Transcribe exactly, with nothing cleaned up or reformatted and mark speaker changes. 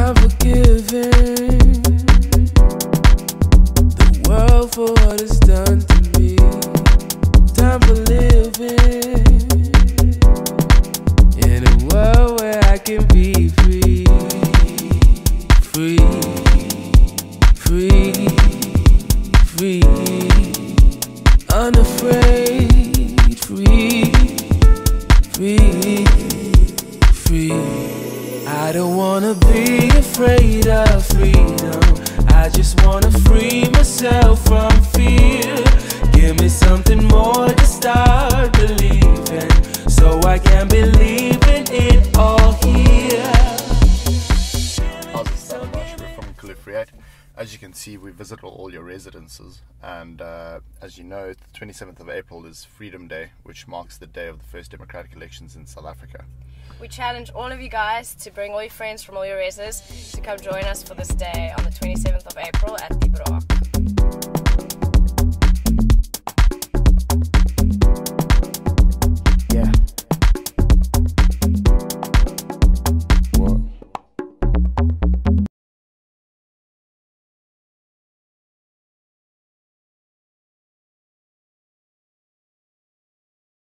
Speaker 1: I'm forgiving the world for what it's done to me. Time for living in a world where I can be free, free, free, free, unafraid, free, free, free. I don't wanna be afraid of freedom. I just wanna free myself from fear. Give me something more to start believing, so I can believe in it all here.
Speaker 2: How's it, Stellenbosch? We're from Inkulufreeheid. As you can see, we visit all your residences, and uh, as you know, the twenty-seventh of April is Freedom Day, which marks the day of the first democratic elections in South Africa.
Speaker 3: We challenge all of you guys to bring all your friends from all your reses to come join us for this day on the twenty-seventh of April at the Braak.